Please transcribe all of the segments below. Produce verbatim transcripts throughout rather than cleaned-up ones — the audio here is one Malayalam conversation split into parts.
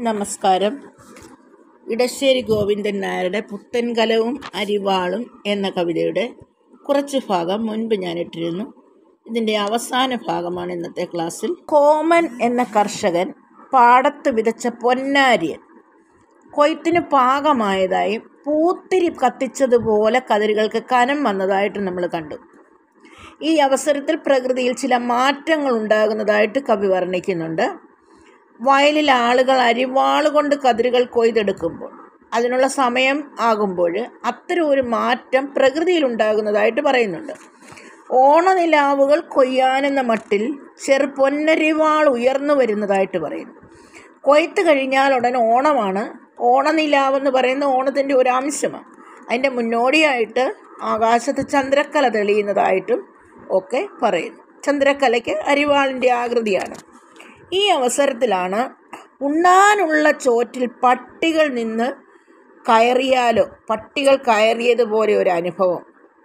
നമസ്കാരം. ഇടശ്ശേരി ഗോവിന്ദൻ നായരുടെ പുത്തൻകലവും അരിവാളും എന്ന കവിതയുടെ കുറച്ച് ഭാഗം മുൻപ് ഞാൻ ഇട്ടിരുന്നു. ഇതിൻ്റെ അവസാന ഭാഗമാണ് ഇന്നത്തെ ക്ലാസ്സിൽ. കോമൻ എന്ന കർഷകൻ പാടത്ത് വിതച്ച പൊന്നാരിയൻ കൊയ്ത്തിന് പാകമായതായും പൂത്തിരി കത്തിച്ചതുപോലെ കതിരുകൾക്ക് കനം വന്നതായിട്ട് നമ്മൾ കണ്ടു. ഈ അവസരത്തിൽ പ്രകൃതിയിൽ ചില മാറ്റങ്ങൾ ഉണ്ടാകുന്നതായിട്ട് കവി വർണ്ണിക്കുന്നുണ്ട്. വയലിൽ ആളുകൾ അരിവാൾ കൊണ്ട് കതിരുകൾ കൊയ്തെടുക്കുമ്പോൾ അതിനുള്ള സമയം ആകുമ്പോൾ അത്തരം ഒരു മാറ്റം പ്രകൃതിയിൽ ഉണ്ടാകുന്നതായിട്ട് പറയുന്നുണ്ട്. ഓണനിലാവുകൾ കൊയ്യാനെന്ന മട്ടിൽ ചെറു പൊന്നരിവാൾ ഉയർന്നു വരുന്നതായിട്ട് പറയുന്നു. കൊയ്ത്ത് കഴിഞ്ഞാൽ ഉടൻ ഓണമാണ്. ഓണനിലാവെന്ന് പറയുന്ന ഓണത്തിൻ്റെ ഒരു അംശമാണ്. അതിൻ്റെ മുന്നോടിയായിട്ട് ആകാശത്ത് ചന്ദ്രക്കല തെളിയുന്നതായിട്ടും ഒക്കെ പറയുന്നു. ചന്ദ്രക്കലയ്ക്ക് അരിവാളിൻ്റെ ആകൃതിയാണ്. ഈ അവസരത്തിലാണ് ഉണ്ണാനുള്ള ചോറ്റിൽ പട്ടികൾ നിന്ന് കയറിയാലോ പട്ടികൾ കയറിയതുപോലെ ഒരു അനുഭവം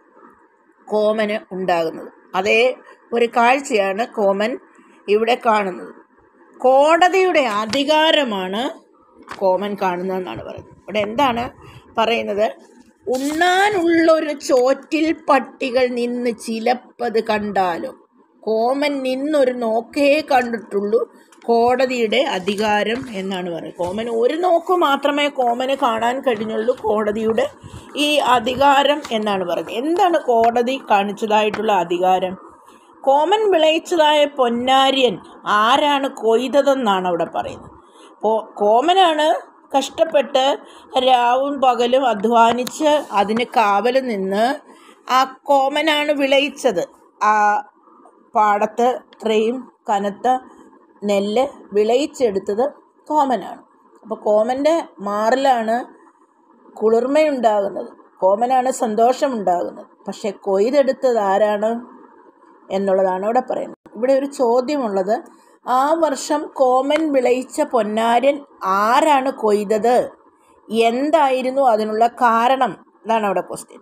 കോമന് ഉണ്ടാകുന്നത്. അതേ ഒരു കാഴ്ചയാണ് കോമൻ ഇവിടെ കാണുന്നത്. കോടതിയുടെ അധികാരമാണ് കോമൻ കാണുന്നതെന്നാണ് പറയുന്നത്. ഇവിടെ എന്താണ് പറയുന്നത്? ഉണ്ണാനുള്ളൊരു ചോറ്റിൽ പട്ടികൾ നിന്ന് ചിലപ്പത് കണ്ടാലോ. കോമൻ നിന്നൊരു നോക്കേ കണ്ടിട്ടുള്ളൂ കോടതിയുടെ അധികാരം എന്നാണ് പറയുന്നത്. കോമൻ ഒരു നോക്ക് മാത്രമേ കോമന് കാണാൻ കഴിഞ്ഞുള്ളൂ കോടതിയുടെ ഈ അധികാരം എന്നാണ് പറയുന്നത്. എന്താണ് കോടതി കാണിച്ചതായിട്ടുള്ള അധികാരം? കോമൻ വിളയിച്ചതായ പൊന്നാരിയൻ ആരാണ് കൊയ്തതെന്നാണ് അവിടെ പറയുന്നത്. കോമനാണ് കഷ്ടപ്പെട്ട് രാവും പകലും അധ്വാനിച്ച് അതിന് കാവൽ നിന്ന് ആ കോമനാണ് വിളയിച്ചത്. ആ പാടത്ത് ഇത്രയും കനത്ത നെല്ല് വിളയിച്ചെടുത്തത് കോമനാണ്. അപ്പോൾ കോമൻ്റെ മാറിലാണ് കുളിർമയുണ്ടാകുന്നത്, കോമനാണ് സന്തോഷമുണ്ടാകുന്നത്. പക്ഷെ കൊയ്തെടുത്തത് ആരാണ് എന്നുള്ളതാണ് ഇവിടെ പറയുന്നത്. ഇവിടെ ഒരു ചോദ്യമുള്ളത്, ആ വർഷം കോമൻ വിളയിച്ച പൊന്നാരൻ ആരാണ് കൊയ്തത്? എന്തായിരുന്നു അതിനുള്ള കാരണം? ഇതാണ് അവിടെ ക്വസ്റ്റ്യൻ.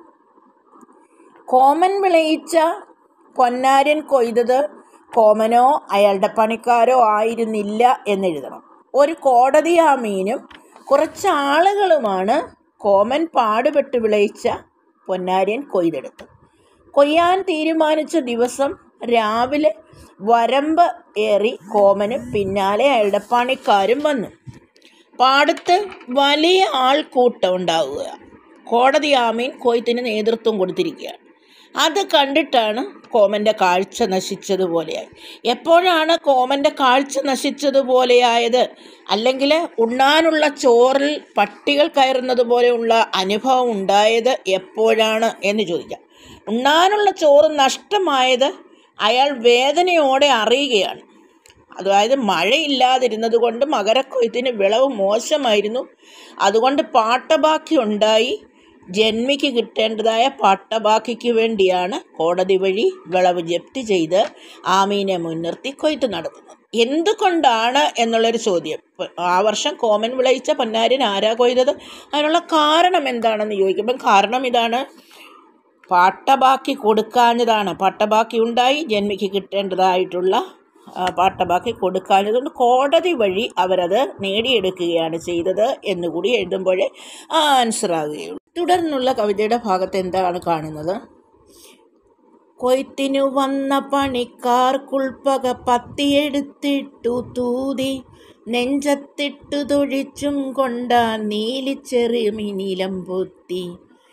കോമൻ വിളയിച്ച പൊന്നാരൻ കൊയ്തത് കോമനോ അയാളുടെ പണിക്കാരോ ആയിരുന്നില്ല എന്നെഴുതണം. ഒരു കോടതിയാമീനും കുറച്ച് ആളുകളുമാണ് കോമൻ പാടുപെട്ട് വിളയിച്ച പൊന്നാരൻ കൊയ്തെടുത്തത്. കൊയ്യാൻ തീരുമാനിച്ച ദിവസം രാവിലെ വരമ്പ് ഏറി കോമനും പിന്നാലെ അയാളുടെ പണിക്കാരും വന്നു. പാടത്ത് വലിയ ആൾക്കൂട്ടം ഉണ്ടാവുക. കോടതിയാമീൻ കൊയ്ത്തിന് നേതൃത്വം കൊടുത്തിരിക്കുകയാണ്. അത് കണ്ടിട്ടാണ് കോമൻ്റെ കാഴ്ച നശിച്ചതുപോലെയായി. എപ്പോഴാണ് കോമൻ്റെ കാഴ്ച നശിച്ചതുപോലെയായത്? അല്ലെങ്കിൽ ഉണ്ണാനുള്ള ചോറിൽ പട്ടികൾ കയറുന്നത് പോലെയുള്ള അനുഭവം ഉണ്ടായത് എപ്പോഴാണ് എന്ന് ചോദിക്കാം. ഉണ്ണാനുള്ള ചോറ് നഷ്ടമായത് അയാൾ വേദനയോടെ അറിയുകയാണ്. അതായത് മഴയില്ലാതിരുന്നത് കൊണ്ട് മകരക്കൊയ്ത്തിന് വിളവ് മോശമായിരുന്നു. അതുകൊണ്ട് പാട്ടബാക്കി ഉണ്ടായി. ജന്മിക്ക് കിട്ടേണ്ടതായ പാട്ടബാക്കിക്ക് വേണ്ടിയാണ് കോടതി വഴി വിളവ് ജപ്തി ചെയ്ത് ആമീനെ മുൻനിർത്തി കൊയ്ത്ത് നടത്തുന്നത്. എന്തുകൊണ്ടാണ് എന്നുള്ളൊരു ചോദ്യം. ആ വർഷം കോമൻ വിളയിച്ച പൊന്നാരൻ ആരാ കൊയ്തത്? അതിനുള്ള കാരണം എന്താണെന്ന് ചോദിക്കുമ്പം കാരണം ഇതാണ്, പാട്ടബാക്കി കൊടുക്കാഞ്ഞതാണ്. പാട്ടബാക്കി ഉണ്ടായി, ജന്മിക്ക് കിട്ടേണ്ടതായിട്ടുള്ള പാട്ടബാക്കി കൊടുക്കാഞ്ഞതുകൊണ്ട് കോടതി വഴി അവരത് നേടിയെടുക്കുകയാണ് ചെയ്തത് എന്നുകൂടി എഴുതുമ്പോഴേ ആൻസർ ആകുകയുള്ളൂ. തുടർന്നുള്ള കവിതയുടെ ഭാഗത്ത് എന്താണ് കാണുന്നത്? കൊയ്ത്തിനു വന്ന പണിക്കാർക്കുൾപ്പക പത്തിയെടുത്തിട്ടു തൂതി നെഞ്ചത്തിട്ടു തൊഴിച്ചും കൊണ്ട നീലിച്ചെറിമി നീലം പൊത്തി.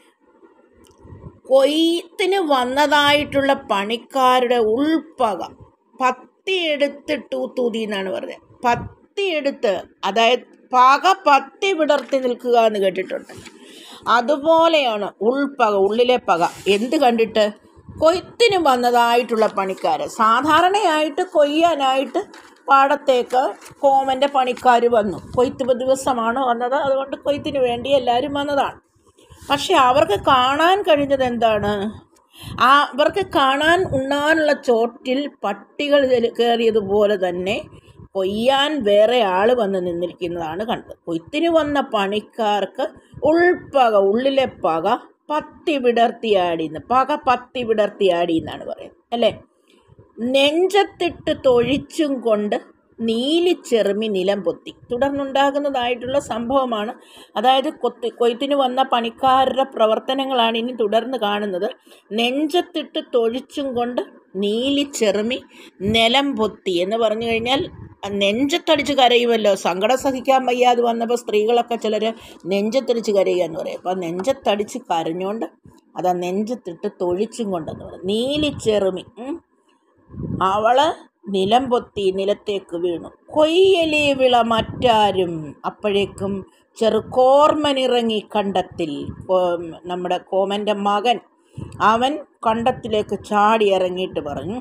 കൊയ്ത്തിന് വന്നതായിട്ടുള്ള പണിക്കാരുടെ ഉൾപ്പക പത്തിയെടുത്തിട്ടു തൂതി എന്നാണ് പറഞ്ഞത്. പത്തിയെടുത്ത്, അതായത് പക പത്തി വിടർത്തി നിൽക്കുക എന്ന് കേട്ടിട്ടുണ്ട്. അതുപോലെയാണ് ഉൾപ്പക, ഉള്ളിലെ പക. എന്ത് കണ്ടിട്ട്? കൊയ്ത്തിന് വന്നതായിട്ടുള്ള പണിക്കാർ. സാധാരണയായിട്ട് കൊയ്യാനായിട്ട് പാടത്തേക്ക് കോമൻ്റെ പണിക്കാർ വന്നു. കൊയ്ത്ത് ദിവസമാണ് വന്നത്, അതുകൊണ്ട് കൊയ്ത്തിന് വേണ്ടി എല്ലാവരും വന്നതാണ്. പക്ഷെ അവർക്ക് കാണാൻ കഴിഞ്ഞത് എന്താണ്? ആ അവർക്ക് കാണാൻ ഉണ്ണാനുള്ള ചോട്ടിൽ പട്ടികൾ കയറിയതുപോലെ തന്നെ കൊയ്യാൻ വേറെ ആൾ വന്ന് നിന്നിരിക്കുന്നതാണ് കണ്ടത്. കൊയ്ത്തിന് വന്ന പണിക്കാർക്ക് ഉൾപ്പക, ഉള്ളിലെ പക പത്തി വിടർത്തിയാടിന്ന്, പക പത്തി വിടർത്തിയാടി എന്നാണ് പറയുന്നത് അല്ലേ. നെഞ്ചത്തിട്ട് തൊഴിച്ചും കൊണ്ട് നീലിച്ചെറുമി നിലം പൊത്തി. തുടർന്നുണ്ടാകുന്നതായിട്ടുള്ള സംഭവമാണ്. അതായത് കൊത്തി കൊയ്ത്തിന് വന്ന പണിക്കാരുടെ പ്രവർത്തനങ്ങളാണ് ഇനി തുടർന്ന് കാണുന്നത്. നെഞ്ചത്തിട്ട് തൊഴിച്ചും കൊണ്ട് നീലിച്ചെറുമി നിലം പൊത്തി എന്ന് പറഞ്ഞു കഴിഞ്ഞാൽ നെഞ്ചത്തടിച്ച് കരയുമല്ലോ. സങ്കടം സഹിക്കാൻ വയ്യാതെ വന്നപ്പോൾ സ്ത്രീകളൊക്കെ ചിലർ നെഞ്ചത്തടിച്ച് കരയുക എന്ന് പറയും. അപ്പോൾ നെഞ്ചത്തടിച്ച് കരഞ്ഞുകൊണ്ട് അതാ നെഞ്ചത്തിട്ട് തൊഴിച്ചും കൊണ്ടെന്ന് പറയും. നീലിച്ചെറുമി അവള് നിലം പൊത്തി നിലത്തേക്ക് വീണു. കൊയ്യലി വിള മറ്റാരും. അപ്പോഴേക്കും ചെറുകോർമനിറങ്ങി കണ്ടത്തിൽ. നമ്മുടെ കോമൻ്റെ മകൻ അവൻ കണ്ടത്തിലേക്ക് ചാടി ഇറങ്ങിയിട്ട് പറഞ്ഞു,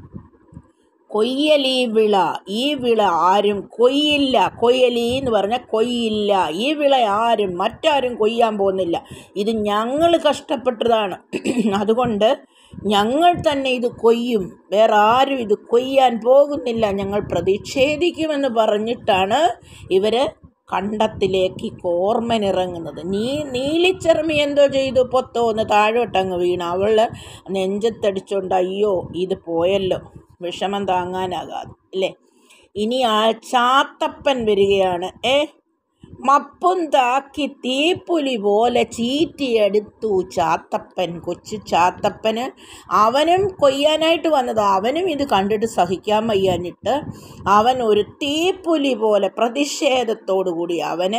കൊയ്യലി വിള, ഈ വിള ആരും കൊയ്യില്ല. കൊയ്യലി എന്ന് പറഞ്ഞാൽ കൊയ്യില്ല. ഈ വിള ആരും മറ്റാരും കൊയ്യാൻ പോകുന്നില്ല. ഇത് ഞങ്ങൾ കഷ്ടപ്പെട്ടതാണ്. അതുകൊണ്ട് ഞങ്ങൾ തന്നെ ഇത് കൊയ്യും. വേറെ ആരും ഇത് കൊയ്യാൻ പോകുന്നില്ല. ഞങ്ങൾ പ്രതിഷേധിക്കുമെന്ന് പറഞ്ഞിട്ടാണ് ഇവർ കണ്ടത്തിലേക്ക് കോർമനിറങ്ങുന്നത്. നീ നീലിച്ചെറുമി എന്തോ ചെയ്തു, പൊത്തോ ഒന്ന് താഴോട്ടങ്ങ് വീണു. അവൾ നെഞ്ചത്തടിച്ചോണ്ട് അയ്യോ ഇത് പോയല്ലോ, വിഷമം താങ്ങാനാകാതെ അല്ലേ. ഇനി ആ ചാത്തപ്പൻ വരികയാണ്. ഏ മപ്പും താക്കി തീപ്പുലി പോലെ ചീറ്റിയെടുത്തു ചാത്തപ്പൻ. കൊച്ചു ചാത്തപ്പന് അവനും കൊയ്യാനായിട്ട് വന്നത്. അവനും ഇത് കണ്ടിട്ട് സഹിക്കാൻ വയ്യാഞ്ഞിട്ട് അവൻ ഒരു തീപ്പുലി പോലെ പ്രതിഷേധത്തോടു കൂടി അവന്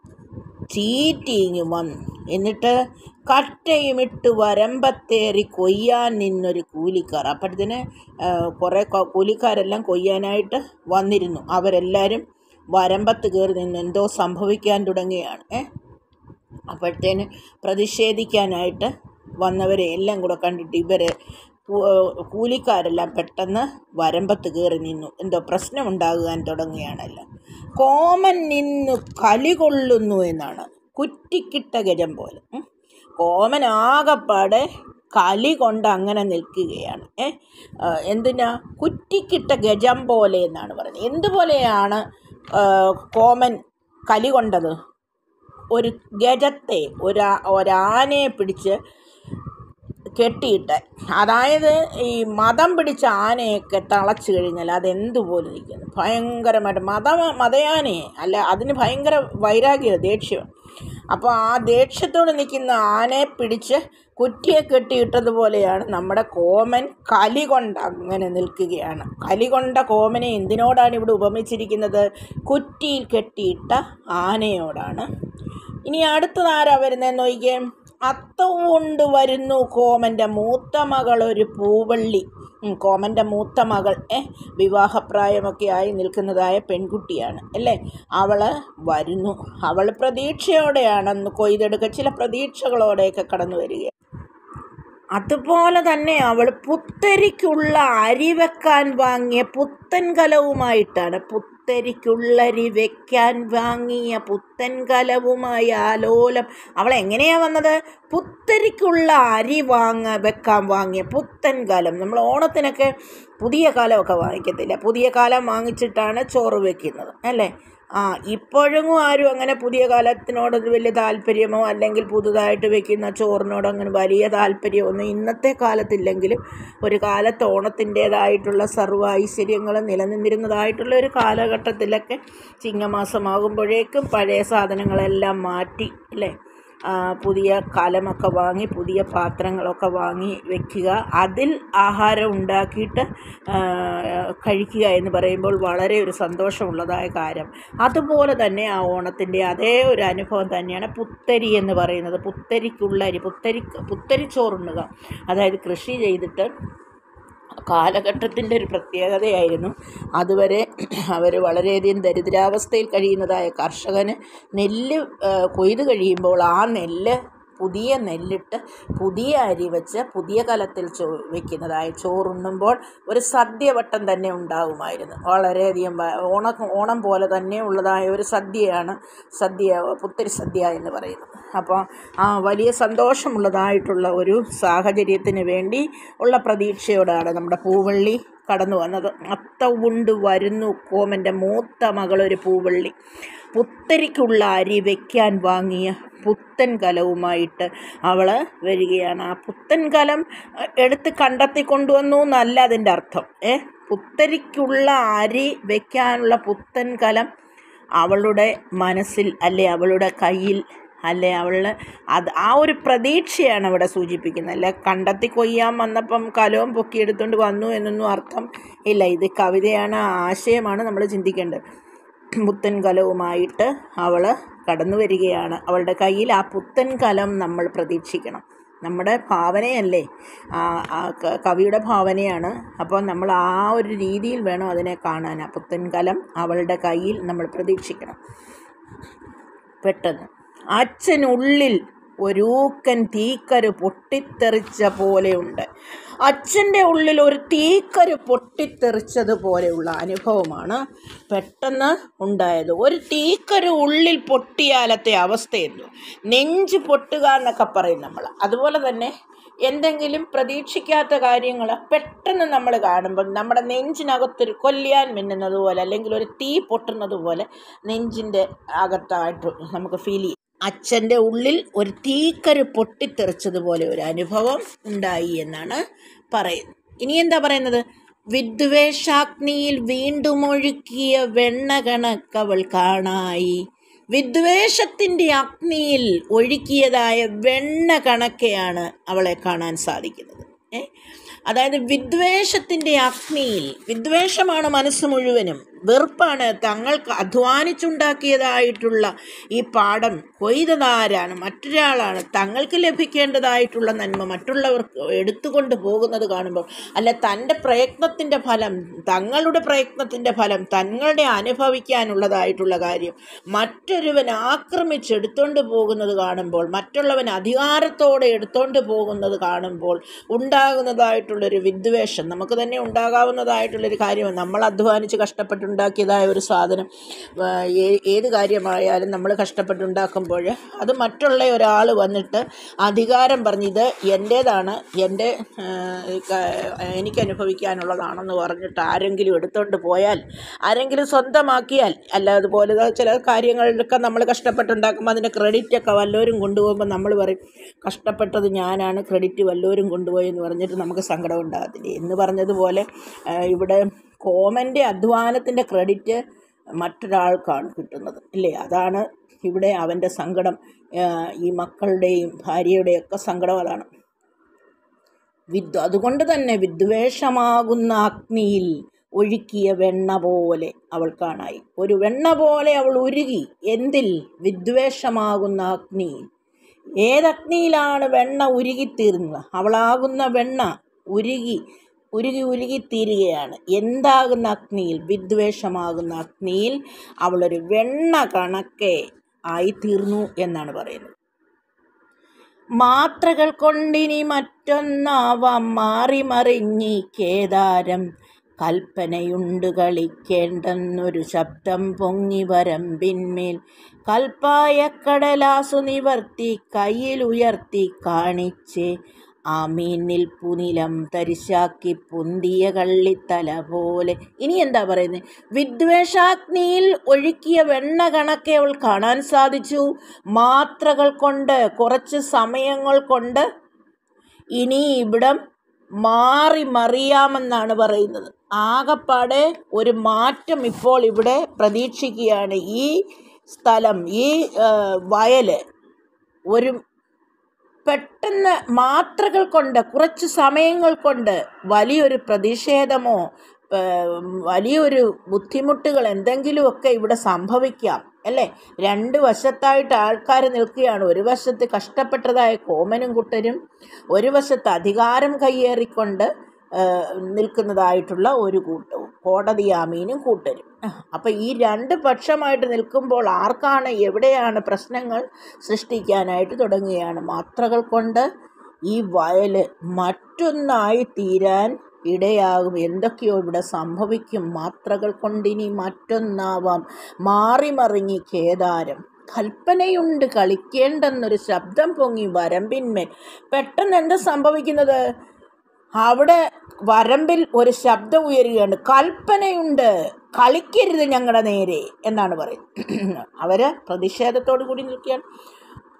ചീറ്റിങ്ങി വന്നു. എന്നിട്ട് കട്ടയുമിട്ട് വരമ്പത്തേറി കൊയ്യാൻ നിന്നൊരു കൂലിക്കാർ. അപ്പോഴത്തേന് കുറേ കൂലിക്കാരെല്ലാം കൊയ്യാനായിട്ട് വന്നിരുന്നു. അവരെല്ലാവരും വരമ്പത്ത് കയറി നിന്ന് എന്തോ സംഭവിക്കാൻ തുടങ്ങുകയാണ്. ഏ അപ്പോഴത്തേന് പ്രതിഷേധിക്കാനായിട്ട് വന്നവരെ എല്ലാം കൂടെ കണ്ടിട്ട് ഇവർ കൂലിക്കാരെല്ലാം പെട്ടെന്ന് വരമ്പത്ത് കയറി നിന്നു. എന്തോ പ്രശ്നമുണ്ടാകാൻ തുടങ്ങുകയാണല്ലോ. കോമൻ നിന്നു കലികൊള്ളുന്നു എന്നാണ്. കുറ്റിക്കിട്ട ഗജം പോലെ കോമൻ ആകപ്പാടെ കലി കൊണ്ട് അങ്ങനെ നിൽക്കുകയാണ്. ഏ എന്തിനാ കുറ്റിക്കിട്ട ഗജം പോലെ എന്നാണ് പറയുന്നത്. എന്തുപോലെയാണ് കോമൻ കലി കൊണ്ടത്? ഒരു ഗജത്തെ ഒരാ ഒരാനയെ പിടിച്ച് കെട്ടിയിട്ട്, അതായത് ഈ മതം പിടിച്ച ആനയൊക്കെ തളച്ചു കഴിഞ്ഞാൽ അതെന്തുപോലെ ഇരിക്കുന്നു, ഭയങ്കരമായിട്ട് മത മതയാനയെ അല്ല, അതിന് ഭയങ്കര വൈരാഗ്യം, ദേഷ്യം. അപ്പോൾ ആ ദേഷ്യത്തോട് നിൽക്കുന്ന ആനയെ പിടിച്ച് കുറ്റിയെ കെട്ടിയിട്ടതുപോലെയാണ് നമ്മുടെ കോമൻ കലി കൊണ്ട് അങ്ങനെ നിൽക്കുകയാണ്. കലി കൊണ്ട കോമനെ എന്തിനോടാണ് ഇവിടെ ഉപമിച്ചിരിക്കുന്നത്? കുറ്റിയിൽ കെട്ടിയിട്ട ആനയോടാണ്. ഇനി അടുത്തതാരാ വരുന്നതെന്ന് നോക്കിയേ. അത്തവും കൊണ്ട് വരുന്നു കോമൻ്റെ മൂത്ത മകൾ ഒരു പൂവള്ളി. കോമൻ്റെ മൂത്ത മകൾ ഏ വിവാഹപ്രായമൊക്കെ ആയി നിൽക്കുന്നതായ പെൺകുട്ടിയാണ് അല്ലേ. അവൾ വരുന്നു. അവൾ പ്രതീക്ഷയോടെയാണെന്ന് കൊയ്തെടുക്കുക, ചില പ്രതീക്ഷകളോടെയൊക്കെ കടന്നു വരിക. അതുപോലെ തന്നെ അവൾ പുത്തരിക്കുള്ള അരി വെക്കാൻ വാങ്ങിയ പുത്തൻ കലവുമായിട്ടാണ്. പുത്തരിക്കുള്ളരി വെക്കാൻ വാങ്ങിയ പുത്തൻ കലവുമായി ആലോലം. അവൾ എങ്ങനെയാണ് വന്നത്? പുത്തരിക്കുള്ള അരി വാങ്ങ വെക്കാൻ വാങ്ങിയ പുത്തൻ കലം. നമ്മൾ ഓണത്തിനൊക്കെ പുതിയ കാലമൊക്കെ വാങ്ങിക്കത്തില്ല, പുതിയ കാലം വാങ്ങിച്ചിട്ടാണ് ചോറ് വെക്കുന്നത് അല്ലേ. ആ ഇപ്പോഴും ആരും അങ്ങനെ പുതിയ കാലത്തിനോട് വലിയ താല്പര്യമോ അല്ലെങ്കിൽ പുതുതായിട്ട് വെക്കുന്ന ചോറിനോട് അങ്ങനെ വലിയ താല്പര്യമൊന്നും ഇന്നത്തെ കാലത്തില്ലെങ്കിലും ഒരു കാലത്ത് ഓണത്തിൻ്റേതായിട്ടുള്ള സർവ്വ ഐശ്വര്യങ്ങളും നിലനിന്നിരുന്നതായിട്ടുള്ള ഒരു കാലഘട്ടത്തിലൊക്കെ ചിങ്ങമാസമാകുമ്പോഴേക്കും പഴയ സാധനങ്ങളെല്ലാം മാറ്റി അല്ലേ, പുതിയ കലമൊക്കെ വാങ്ങി പുതിയ പാത്രങ്ങളൊക്കെ വാങ്ങി വയ്ക്കുക, അതിൽ ആഹാരം ഉണ്ടാക്കിയിട്ട് കഴിക്കുക എന്ന് പറയുമ്പോൾ വളരെ ഒരു സന്തോഷമുള്ളതായ കാര്യം. അതുപോലെ തന്നെ ആ ഓണത്തിൻ്റെ അതേ ഒരു അനുഭവം തന്നെയാണ് പുത്തരി എന്ന് പറയുന്നത്. പുത്തരിക്കുള്ള അരി, പുത്തരി പുത്തരിച്ചോറുണ്ണുക, അതായത് കൃഷി ചെയ്തിട്ട് കാലഘട്ടത്തിൻ്റെ ഒരു പ്രത്യേകതയായിരുന്നു. അതുവരെ അവർ വളരെയധികം ദരിദ്രാവസ്ഥയിൽ കഴിയുന്നതായ കർഷകന് നെല്ല് കൊയ്ത് കഴിയുമ്പോൾ ആ നെല്ല് പുതിയ നെല്ലിട്ട് പുതിയ അരി വെച്ച് പുതിയ കലത്തിൽ ചോ വയ്ക്കുന്നതായ ചോറുണ്ണുമ്പോൾ ഒരു സദ്യവട്ടം തന്നെ ഉണ്ടാകുമായിരുന്നു. വളരെയധികം ഓണ ഓണം പോലെ തന്നെ ഉള്ളതായ ഒരു സദ്യയാണ് സദ്യ, പുത്തരി സദ്യ എന്ന് പറയുന്നത്. അപ്പോൾ ആ വലിയ സന്തോഷമുള്ളതായിട്ടുള്ള ഒരു സാഹചര്യത്തിന് വേണ്ടി ഉള്ള പ്രതീക്ഷയോടാണ് നമ്മുടെ പൂവള്ളി കടന്നു വന്നത്. അത്ത കൊണ്ട് വരുന്നു കോമൻ്റെ മൂത്ത മകളൊരു പൂവള്ളി. പുത്തരിക്കുള്ള അരി വയ്ക്കാൻ വാങ്ങിയ പുത്തൻ കലവുമായിട്ട് അവൾ വരികയാണ്. ആ പുത്തൻ കലം എടുത്ത് കണ്ടെത്തി കൊണ്ടുവന്നു എന്നല്ല അതിൻ്റെ അർത്ഥം. ഏ പുത്തരിക്കുള്ള അരി വയ്ക്കാനുള്ള പുത്തൻ കലം അവളുടെ മനസ്സിൽ അല്ലെ അവളുടെ കയ്യിൽ അല്ലെ അവളുടെ അത് ആ ഒരു പ്രതീക്ഷയാണ് അവിടെ സൂചിപ്പിക്കുന്നത്. അല്ല കണ്ടെത്തി കൊയ്യാൻ വന്നപ്പം കലവും പൊക്കിയെടുത്തുകൊണ്ട് വന്നു എന്നൊന്നും അർത്ഥം ഇല്ല. ഇത് കവിതയാണ്, ആശയമാണ് നമ്മൾ ചിന്തിക്കേണ്ടത്. പുത്തൻ കലവുമായിട്ട് അവൾ കടന്നു വരികയാണ്. അവളുടെ കയ്യിൽ ആ പുത്തൻ കലം നമ്മൾ പ്രതീക്ഷിക്കണം. നമ്മുടെ ഭാവനയല്ലേ, കവിയുടെ ഭാവനയാണ്. അപ്പോൾ നമ്മൾ ആ ഒരു രീതിയിൽ വേണം അതിനെ കാണാൻ. ആ പുത്തൻ കലം അവളുടെ കയ്യിൽ നമ്മൾ പ്രതീക്ഷിക്കണം. പെട്ടെന്ന് അച്ഛനുള്ളിൽ ഒരൂക്കൻ തീക്കരു പൊട്ടിത്തെറിച്ച പോലെയുണ്ട്. അച്ഛൻ്റെ ഉള്ളിൽ ഒരു തീക്കരു പൊട്ടിത്തെറിച്ചതുപോലെയുള്ള അനുഭവമാണ് പെട്ടെന്ന് ഉണ്ടായത്. ഒരു തീക്കരു ഉള്ളിൽ പൊട്ടിയാലത്തെ അവസ്ഥയെന്നു നെഞ്ച് പൊട്ടുക എന്നൊക്കെ പറയും നമ്മൾ. അതുപോലെ തന്നെ എന്തെങ്കിലും പ്രതീക്ഷിക്കാത്ത കാര്യങ്ങൾ പെട്ടെന്ന് നമ്മൾ കാണുമ്പോൾ നമ്മുടെ നെഞ്ചിനകത്തൊരു കൊല്ലിയാൻ മിന്നുന്നത് പോലെ അല്ലെങ്കിൽ ഒരു തീ പൊട്ടുന്നത് പോലെ നെഞ്ചിൻ്റെ അകത്തായിട്ട് നമുക്ക് ഫീൽ ചെയ്യും. അച്ഛൻ്റെ ഉള്ളിൽ ഒരു തീക്കരു പൊട്ടിത്തെറിച്ചതുപോലെ ഒരു അനുഭവം ഉണ്ടായി എന്നാണ് പറയുന്നത്. ഇനി എന്താ പറയുന്നത്? വിദ്വേഷാഗ്നിയിൽ വീണ്ടും ഒഴുക്കിയ വെണ്ണ കണക്കവൾ കാണായി. വിദ്വേഷത്തിൻ്റെ അഗ്നിയിൽ ഒഴുക്കിയതായ വെണ്ണ കണക്കെയാണ് അവളെ കാണാൻ സാധിക്കുന്നത്. ഏ അതായത് വിദ്വേഷത്തിൻ്റെ അഗ്നിയിൽ, വിദ്വേഷമാണ് മനസ്സ് മുഴുവനും, വെറുപ്പാണ്. തങ്ങൾക്ക് അധ്വാനിച്ചുണ്ടാക്കിയതായിട്ടുള്ള ഈ പാഠം കൊയ്തതാരാണ്? മറ്റൊരാളാണ്. തങ്ങൾക്ക് ലഭിക്കേണ്ടതായിട്ടുള്ള നന്മ മറ്റുള്ളവർക്ക് എടുത്തുകൊണ്ട് പോകുന്നത് കാണുമ്പോൾ, അല്ല തൻ്റെ പ്രയത്നത്തിൻ്റെ ഫലം, തങ്ങളുടെ പ്രയത്നത്തിൻ്റെ ഫലം, തങ്ങളുടെ അനുഭവിക്കാനുള്ളതായിട്ടുള്ള കാര്യം മറ്റൊരുവൻ ആക്രമിച്ചെടുത്തോണ്ട് പോകുന്നത് കാണുമ്പോൾ, മറ്റുള്ളവൻ അധികാരത്തോടെ എടുത്തോണ്ട് പോകുന്നത് കാണുമ്പോൾ ഉണ്ടാകുന്നതായിട്ടുള്ളൊരു വിദ്വേഷം നമുക്ക് തന്നെ ഉണ്ടാകാവുന്നതായിട്ടുള്ളൊരു കാര്യമാണ്. നമ്മൾ അധ്വാനിച്ച് കഷ്ടപ്പെട്ട് ഉണ്ടാക്കിയതായ ഒരു സാധനം, ഏത് കാര്യമായാലും നമ്മൾ കഷ്ടപ്പെട്ടുണ്ടാക്കുമ്പോൾ അത് മറ്റുള്ള ഒരാൾ വന്നിട്ട് അധികാരം പറഞ്ഞ് ഇത് എൻ്റേതാണ്, എൻ്റെ എനിക്ക് അനുഭവിക്കാനുള്ളതാണെന്ന് പറഞ്ഞിട്ട് ആരെങ്കിലും എടുത്തുകൊണ്ട് പോയാൽ, ആരെങ്കിലും സ്വന്തമാക്കിയാൽ, അല്ല അതുപോലെ ചില കാര്യങ്ങളിലൊക്കെ നമ്മൾ കഷ്ടപ്പെട്ടുണ്ടാക്കുമ്പോൾ അതിൻ്റെ ക്രെഡിറ്റൊക്കെ വല്ലവരും കൊണ്ടുപോകുമ്പോൾ നമ്മൾ പറയും കഷ്ടപ്പെട്ടത് ഞാനാണ്, ക്രെഡിറ്റ് വല്ലവരും കൊണ്ടുപോയി എന്ന് പറഞ്ഞിട്ട് നമുക്ക് സങ്കടം ഉണ്ടാകത്തില്ല എന്ന് പറഞ്ഞതുപോലെ ഇവിടെ കോമൻ്റെ അധ്വാനത്തിൻ്റെ ക്രെഡിറ്റ് മറ്റൊരാൾക്കാണ് കിട്ടുന്നത് അല്ലേ? അതാണ് ഇവിടെ അവൻ്റെ സങ്കടം. ഈ മക്കളുടെയും ഭാര്യയുടെയൊക്കെ സങ്കടം അതാണ്. വിദ് അതുകൊണ്ട് തന്നെ വിദ്വേഷമാകുന്ന അഗ്നിയിൽ ഒഴുക്കിയ വെണ്ണ പോലെ അവൾ കാണായി. ഒരു വെണ്ണ പോലെ അവൾ ഉരുകി. എന്തിൽ? വിദ്വേഷമാകുന്ന അഗ്നിയിൽ. ഏതഗ്നിയിലാണ് വെണ്ണ ഉരുകിത്തീർന്നത്? അവളാകുന്ന വെണ്ണ ഉരുകി ഉരുകി ഉരുകിത്തീരുകയാണ്. എന്താകുന്ന അഗ്നിയിൽ? വിദ്വേഷമാകുന്ന അഗ്നിയിൽ അവളൊരു വെണ്ണ കണക്കെ ആയിത്തീർന്നു എന്നാണ് പറയുന്നത്. മാത്രകൾ കൊണ്ടിനി മറ്റൊന്നാവാം മാറി മറിഞ്ഞി കേദാരം, കൽപ്പനയുണ്ട് കളിക്കേണ്ടെന്നൊരു ശബ്ദം പൊങ്ങി വരമ്പിന്മേൽ, കൽപ്പായ കടലാസു നിവർത്തി കയ്യിലുയർത്തി കാണിച്ച് ആ മീനിൽ പുനിലം തരിശാക്കി പൊന്തിയ കള്ളിത്തല പോലെ. ഇനി എന്താ പറയുന്നത്? വിദ്വേഷാഗ്നിയിൽ ഒഴുക്കിയ വെണ്ണ കണക്കെ അവൾ കാണാൻ സാധിച്ചു. മാത്രകൾ കൊണ്ട്, കുറച്ച് സമയങ്ങൾ കൊണ്ട് ഇനി ഇവിടം മാറി മറിയാമെന്നാണ് പറയുന്നത്. ആകപ്പാടെ ഒരു മാറ്റം ഇപ്പോൾ ഇവിടെ പ്രതീക്ഷിക്കുകയാണ്. ഈ സ്ഥലം, ഈ വയൽ ഒരു പെട്ടെന്ന് മാത്രകൾ കൊണ്ട്, കുറച്ച് സമയങ്ങൾ കൊണ്ട് വലിയൊരു പ്രതിഷേധമോ വലിയൊരു ബുദ്ധിമുട്ടുകൾ എന്തെങ്കിലുമൊക്കെ ഇവിടെ സംഭവിക്കാം അല്ലേ? രണ്ട് വശത്തായിട്ട് ആൾക്കാർ നിൽക്കുകയാണ്. ഒരു വശത്ത് കഷ്ടപ്പെട്ടതായ കോമനും കുട്ടരും, ഒരു വശത്ത് അധികാരം കയ്യേറിക്കൊണ്ട് നിൽക്കുന്നതായിട്ടുള്ള ഒരു കൂട്ടവും, കോടതിയാമീനും കൂട്ടരും. അപ്പം ഈ രണ്ട് പക്ഷമായിട്ട് നിൽക്കുമ്പോൾ ആർക്കാണ്, എവിടെയാണ് പ്രശ്നങ്ങൾ സൃഷ്ടിക്കാനായിട്ട് തുടങ്ങുകയാണ്. മാത്രകൾ കൊണ്ട് ഈ വയൽ മറ്റൊന്നായി തീരാൻ ഇടയാകും. എന്തൊക്കെയോ ഇവിടെ സംഭവിക്കും. മാത്രകൾ കൊണ്ടിനി മറ്റൊന്നാവാം മാറി മറിഞ്ഞി കേദാരം, കൽപ്പനയുണ്ട് കളിക്കേണ്ടെന്നൊരു ശബ്ദം പൊങ്ങി വരമ്പിന്മേൽ. പെട്ടെന്ന് എന്താ സംഭവിക്കുന്നത്? അവിടെ വരമ്പിൽ ഒരു ശബ്ദം ഉയരുകയാണ്. കൽപ്പനയുണ്ട്, കളിക്കരുത് ഞങ്ങളുടെ നേരെ എന്നാണ് പറയുന്നത്. അവർ പ്രതിഷേധത്തോടു കൂടി നിൽക്കുകയാണ്.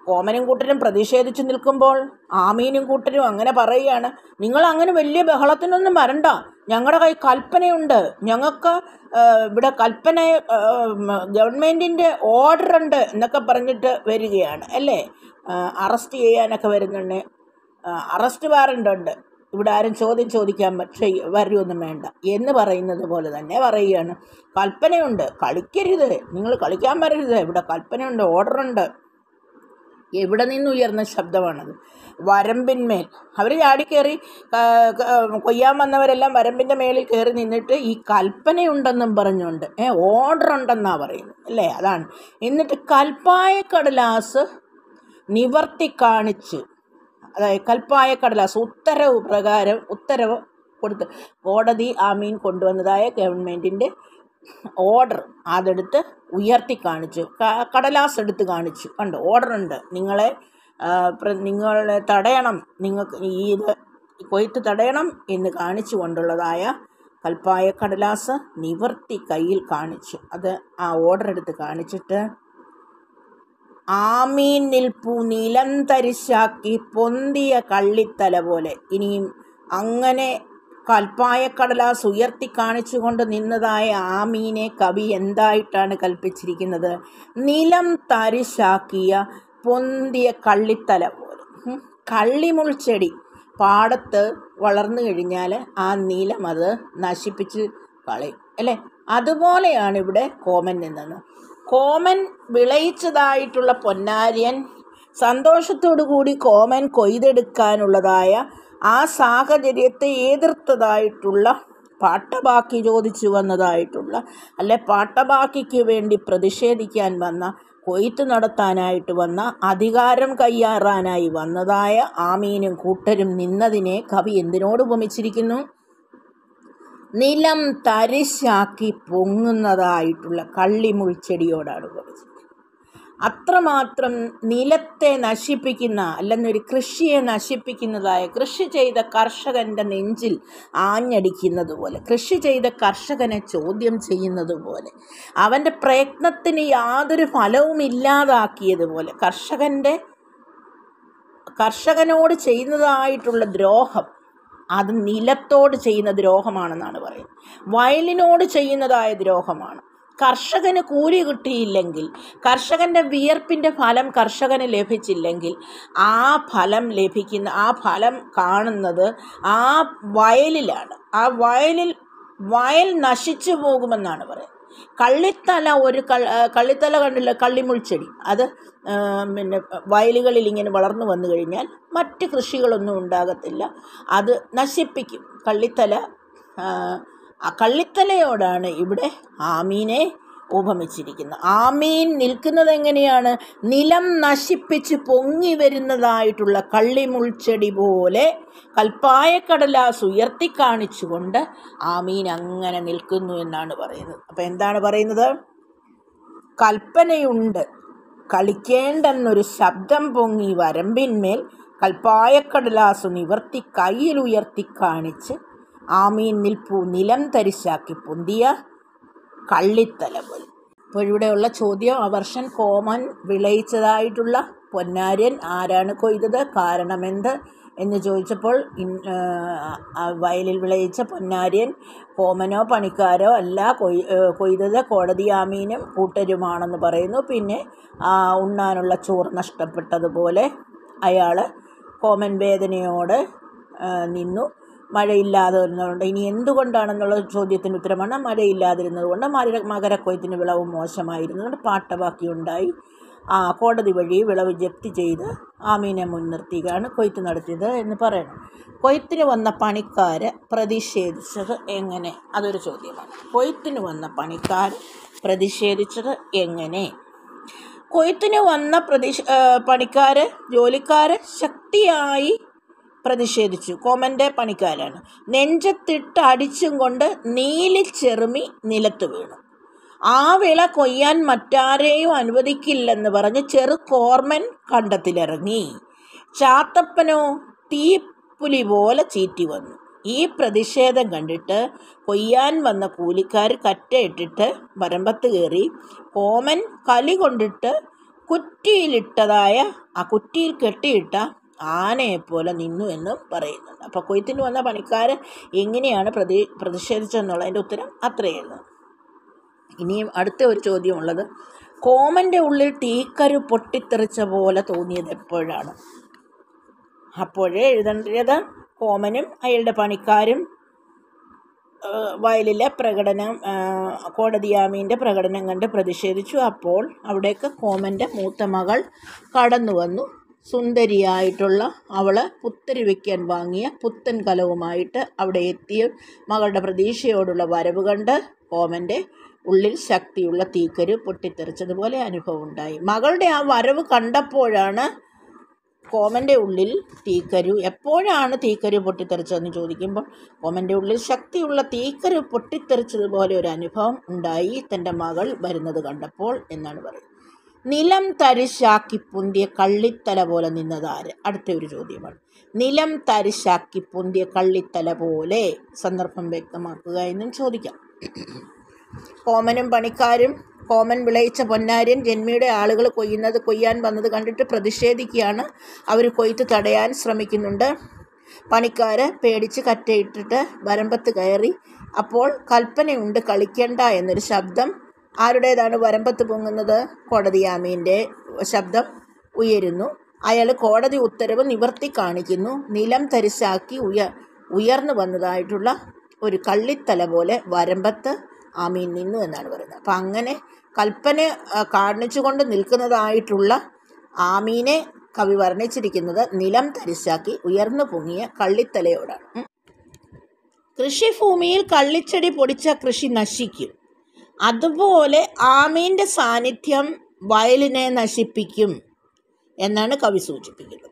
കോമനും കൂട്ടരും പ്രതിഷേധിച്ച് നിൽക്കുമ്പോൾ ആമീനും കൂട്ടരും അങ്ങനെ പറയുകയാണ്, നിങ്ങൾ അങ്ങനെ വലിയ ബഹളത്തിനൊന്നും വരണ്ട, ഞങ്ങളുടെ കൈ കൽപ്പനയുണ്ട്, ഞങ്ങൾക്ക് ഇവിടെ കൽപ്പന ഗവൺമെൻറ്റിൻ്റെ ഓർഡർ ഉണ്ട് എന്നൊക്കെ പറഞ്ഞിട്ട് വരികയാണ് അല്ലേ. അറസ്റ്റ് ചെയ്യാനൊക്കെ വരുന്നുണ്ട്, അറസ്റ്റ് വാറണ്ട് ഉണ്ട്, ഇവിടെ ആരും ചോദ്യം ചോദിക്കാൻ പക്ഷേ വരുമൊന്നും വേണ്ട എന്ന് പറയുന്നത് പോലെ തന്നെ പറയുകയാണ്, കൽപ്പനയുണ്ട്, കളിക്കരുത്, നിങ്ങൾ കളിക്കാൻ വരരുത്, ഇവിടെ കൽപ്പനയുണ്ട്, ഓർഡറുണ്ട്. എവിടെ നിന്ന് ഉയർന്ന ശബ്ദമാണത്? വരമ്പിന്മേൽ അവർ ചാടിക്കയറി, കൊയ്യാൻ വന്നവരെല്ലാം വരമ്പിൻ്റെ മേളിൽ കയറി നിന്നിട്ട് ഈ കൽപ്പനയുണ്ടെന്നും പറഞ്ഞുകൊണ്ട് ഏ ഓർഡർ ഉണ്ടെന്നാണ് പറയുന്നത് അല്ലേ. അതാണ്. എന്നിട്ട് കൽപ്പായ കടലാസ് നിവർത്തി കാണിച്ച്, അതായത് കൽപ്പായ കടലാസ് ഉത്തരവ് പ്രകാരം ഉത്തരവ് കൊടുത്ത് കോടതി ആമീൻ കൊണ്ടുവന്നതായ ഗവൺമെൻറ്റിൻ്റെ ഓർഡർ അതെടുത്ത് ഉയർത്തി കാണിച്ചു, കടലാസ് എടുത്ത് കാണിച്ചു, കണ്ടു ഓർഡറുണ്ട്, നിങ്ങളെ നിങ്ങളെ തടയണം, നിങ്ങൾക്ക് ഈ ഇത് കൊയ്ത്ത് തടയണം എന്ന് കാണിച്ചു കൊണ്ടുള്ളതായ കൽപ്പായ കടലാസ് നിവർത്തി കയ്യിൽ കാണിച്ചു. അത് ആ ഓർഡർ എടുത്ത് കാണിച്ചിട്ട് ആമീൻ നിൽപ്പു നിലം തരിശാക്കി പൊന്തിയ കള്ളിത്തല പോലെ. ഇനിയും അങ്ങനെ കൽപ്പായ കടലാസ് ഉയർത്തി കാണിച്ചുകൊണ്ട് നിന്നതായ ആമീനെ കവി എന്തായിട്ടാണ് കൽപ്പിച്ചിരിക്കുന്നത്? നിലം തരിശാക്കിയ പൊന്തിയ കള്ളിത്തല പോലെ. കള്ളിമുൾച്ചെടി പാടത്ത് വളർന്നു കഴിഞ്ഞാൽ ആ നിലം അത് നശിപ്പിച്ച് കളയും അല്ലേ. അതുപോലെയാണ് ഇവിടെ കോമൻ നിന്നത്. കോമൻ വിളയിച്ചതായിട്ടുള്ള പൊന്നാര്യൻ സന്തോഷത്തോടു കൂടി കോമൻ കൊയ്തെടുക്കാനുള്ളതായ ആ സാഹചര്യത്തെ എതിർത്തതായിട്ടുള്ള, പാട്ടബാക്കി ചോദിച്ചു വന്നതായിട്ടുള്ള, അല്ലെ പാട്ടബാക്കിക്ക് വേണ്ടി പ്രതിഷേധിക്കാൻ വന്ന, കൊയ്ത്ത് നടത്താനായിട്ട് വന്ന, അധികാരം കയ്യേറാനായി വന്നതായ ആമീനും കൂട്ടരും നിന്നതിനെ കവി എന്തിനോട് ഉപമിച്ചിരിക്കുന്നു? നിലം തരിശാക്കി പൊങ്ങുന്നതായിട്ടുള്ള കള്ളിമുൾച്ചെടിയോടാണ് ഉപമിച്ചിരിക്കുന്നത്. അത്രമാത്രം നിലത്തെ നശിപ്പിക്കുന്ന, അല്ലെന്നൊരു കൃഷിയെ നശിപ്പിക്കുന്നതായ, കൃഷി ചെയ്ത കർഷകൻ്റെ നെഞ്ചിൽ ആഞ്ഞടിക്കുന്നത് പോലെ, കൃഷി ചെയ്ത കർഷകനെ ചോദ്യം ചെയ്യുന്നത് പോലെ, അവൻ്റെ പ്രയത്നത്തിന് യാതൊരു ഫലവും ഇല്ലാതാക്കിയതുപോലെ, കർഷകൻ്റെ കർഷകനോട് ചെയ്യുന്നതായിട്ടുള്ള ദ്രോഹം അത് നിലത്തോട് ചെയ്യുന്ന ദ്രോഹമാണെന്നാണ് പറയുന്നത്. വയലിനോട് ചെയ്യുന്നതായ ദ്രോഹമാണ്. കർഷകന് കൂലി കിട്ടിയില്ലെങ്കിൽ, കർഷകൻ്റെ വിയർപ്പിൻ്റെ ഫലം കർഷകന് ലഭിച്ചില്ലെങ്കിൽ, ആ ഫലം ലഭിക്കുന്ന ആ ഫലം കാണുന്നത് ആ വയലിലാണ്. ആ വയലിൽ വയൽ നശിച്ചു പോകുമെന്നാണ് പറയുന്നത്. കള്ളിത്തല, ഒരു കള്ളിത്തല കണ്ടില്ല, കള്ളിമുൾച്ചെടി, അത് പിന്നെ വയലുകളിൽ ഇങ്ങനെ വളർന്നു വന്നു കഴിഞ്ഞാൽ മറ്റ് കൃഷികളൊന്നും ഉണ്ടാകത്തില്ല, അത് നശിപ്പിക്കും. കള്ളിത്തല, ആ കള്ളിത്തലയോടാണ് ഇവിടെ ആമീനെ ഉപമിച്ചിരിക്കുന്നത്. ആമീൻ നിൽക്കുന്നത് എങ്ങനെയാണ്? നിലം നശിപ്പിച്ച് പൊങ്ങി വരുന്നതായിട്ടുള്ള കള്ളിമുൾച്ചെടി പോലെ കൽപ്പായ കടലാസ് ഉയർത്തി കാണിച്ചുകൊണ്ട് ആമീൻ അങ്ങനെ നിൽക്കുന്നു എന്നാണ് പറയുന്നത്. അപ്പം എന്താണ് പറയുന്നത്? കൽപ്പനയുണ്ട്, കളിക്കേണ്ടെന്നൊരു ശബ്ദം പൊങ്ങി വരമ്പിന്മേൽ കൽപ്പായ കടലാസ് നിവർത്തി കയ്യിലുയർത്തി കാണിച്ച് ആമീൻ നിൽപ്പു നിലം തരിശാക്കി പൊന്തിയ കള്ളിത്തല പോലെ. അപ്പോൾ ഇവിടെയുള്ള ചോദ്യം, ആ വർഷം കോമൻ വിളയിച്ചതായിട്ടുള്ള പൊന്നാര്യൻ ആരാണ് കൊയ്തത്, കാരണമെന്ത് എന്ന് ചോദിച്ചപ്പോൾ വയലിൽ വിളയിച്ച പൊന്നാര്യൻ കോമനോ പണിക്കാരോ അല്ല കൊയ് കൊയ്തത് കോടതി ആമീനും കൂട്ടരുമാണെന്ന് പറയുന്നു. പിന്നെ ഉണ്ണാനുള്ള ചോറ് നഷ്ടപ്പെട്ടതുപോലെ അയാൾ കോമൻ വേദനയോട് നിന്നു. മഴയില്ലാതെ വരുന്നതുകൊണ്ട്, ഇനി എന്തുകൊണ്ടാണെന്നുള്ള ചോദ്യത്തിന് ഉത്തരമാണ് മഴയില്ലാതിരുന്നത് കൊണ്ട്, മര മകരക്കൊയ്ത്തിന് വിളവ് മോശമായിരുന്നതുകൊണ്ട് പാട്ടബാക്കി ഉണ്ടായി. ആ കോടതി വഴി വിളവ് ജപ്തി ചെയ്ത് ആമീനെ മുൻനിർത്തിയാണ് കൊയ്ത്ത് നടത്തിയത് എന്ന് പറയണം. കൊയ്ത്തിന് വന്ന പണിക്കാർ പ്രതിഷേധിച്ചത് എങ്ങനെ? അതൊരു ചോദ്യമാണ്. കൊയ്ത്തിന് വന്ന പണിക്കാർ പ്രതിഷേധിച്ചത് എങ്ങനെ? കൊയ്ത്തിന് വന്ന പ്രതിഷ പണിക്കാർ ജോലിക്കാർ ശക്തിയായി പ്രതിഷേധിച്ചു. കോമൻ്റെ പണിക്കാരാണ്. നെഞ്ചത്തിട്ട് അടിച്ചും കൊണ്ട് നീലിച്ചെറുമി നിലത്ത് വീണു. ആ വിള കൊയ്യാൻ മറ്റാരെയും അനുവദിക്കില്ലെന്ന് പറഞ്ഞ് ചെറു കോർമൻ കണ്ടത്തിലിറങ്ങി. ചാത്തപ്പനോ തീപ്പുലി പോലെ ചീറ്റി വന്നു. ഈ പ്രതിഷേധം കണ്ടിട്ട് കൊയ്യാൻ വന്ന കൂലിക്കാർ കറ്റയിട്ടിട്ട് വരമ്പത്ത് കയറി. കോമൻ കലി കൊണ്ടിട്ട് കുറ്റിയിലിട്ടതായ ആ കുറ്റിയിൽ കെട്ടിയിട്ട ആനയെപ്പോലെ നിന്നു എന്നും പറയുന്നുണ്ട്. അപ്പോൾ കൊയ്ത്തിന് വന്ന പണിക്കാരൻ എങ്ങനെയാണ് പ്രതി പ്രതിഷേധിച്ചെന്നുള്ളതിൻ്റെ ഉത്തരം അത്രയുള്ളൂ. ഇനിയും അടുത്ത ഒരു ചോദ്യമുള്ളത്, കോമൻ്റെ ഉള്ളിൽ തീക്കരു പൊട്ടിത്തെറിച്ച പോലെ തോന്നിയത് എപ്പോഴാണ്? അപ്പോഴേ എഴുതേണ്ടത് കോമനും അയാളുടെ പണിക്കാരും വയലിലെ പ്രകടനം കോടതിയാമീൻ്റെ പ്രകടനം കണ്ട് പ്രതിഷേധിച്ചു. അപ്പോൾ അവിടേക്ക് കോമൻ്റെ മൂത്ത മകൾ കടന്നു വന്നു. സുന്ദരിയായിട്ടുള്ള അവൾ പുത്തരി വയ്ക്കാൻ വാങ്ങിയ പുത്തൻ കലവുമായിട്ട് അവിടെ എത്തിയ മകളുടെ പ്രതീക്ഷയോടുള്ള വരവ് കണ്ട് കോമൻ്റെ ഉള്ളിൽ ശക്തിയുള്ള തീക്കരു പൊട്ടിത്തെറിച്ചതുപോലെ അനുഭവം ഉണ്ടായി. മകളുടെ ആ വരവ് കണ്ടപ്പോഴാണ് കോമൻ്റെ ഉള്ളിൽ തീക്കരു എപ്പോഴാണ് തീക്കരു പൊട്ടിത്തെറിച്ചതെന്ന് ചോദിക്കുമ്പോൾ കോമൻ്റെ ഉള്ളിൽ ശക്തിയുള്ള തീക്കരു പൊട്ടിത്തെറിച്ചതുപോലെ ഒരു അനുഭവം ഉണ്ടായി തൻ്റെ മകൾ വരുന്നത് കണ്ടപ്പോൾ എന്നാണ് പറയുന്നത്. നിലം തരിശാക്കി പൊന്തിയ കള്ളിത്തല പോലെ നിന്നതാര്? അടുത്ത ഒരു ചോദ്യമാണ്. നിലം തരിശാക്കി പൊന്തിയ കള്ളിത്തല പോലെ സന്ദർഭം വ്യക്തമാക്കുക എന്നും ചോദിക്കാം. കോമനും പണിക്കാരും കോമൻ വിളയിച്ച പൊന്നാര്യൻ ജന്മിയുടെ ആളുകൾ കൊയ്യുന്നത് കൊയ്യാൻ വന്നത് കണ്ടിട്ട് പ്രതിഷേധിക്കുകയാണ്. അവർ കൊയ്ത്ത് തടയാൻ ശ്രമിക്കുന്നുണ്ട്. പണിക്കാർ പേടിച്ച് കറ്റയിട്ടിട്ട് വരമ്പത്ത് കയറി. അപ്പോൾ കൽപ്പനയുണ്ട് കളിക്കണ്ട എന്നൊരു ശബ്ദം ആരുടേതാണ് വരമ്പത്ത് പൊങ്ങുന്നത്? കോടതിയാമീൻ്റെ ശബ്ദം ഉയരുന്നു. അയാൾ കോടതി ഉത്തരവ് നിവർത്തി കാണിക്കുന്നു. നിലം തരിശാക്കി ഉയ ഉയർന്നു വന്നതായിട്ടുള്ള ഒരു കള്ളിത്തല പോലെ വരമ്പത്ത് ആമീൻ നിന്നു എന്നാണ് പറയുന്നത്. അപ്പം അങ്ങനെ കൽപ്പന കാണിച്ചുകൊണ്ട് നിൽക്കുന്നതായിട്ടുള്ള ആമീനെ കവി വർണ്ണിച്ചിരിക്കുന്നത് നിലം തരിശാക്കി ഉയർന്നു പൊങ്ങിയ കള്ളിത്തലയോടാണ്. കൃഷിഭൂമിയിൽ കള്ളിച്ചെടി പൊടിച്ച കൃഷി നശിക്കും. അതുപോലെ ആമീൻ്റെ സാന്നിധ്യം വയലിനെ നശിപ്പിക്കും എന്നാണ് കവി സൂചിപ്പിക്കുന്നത്.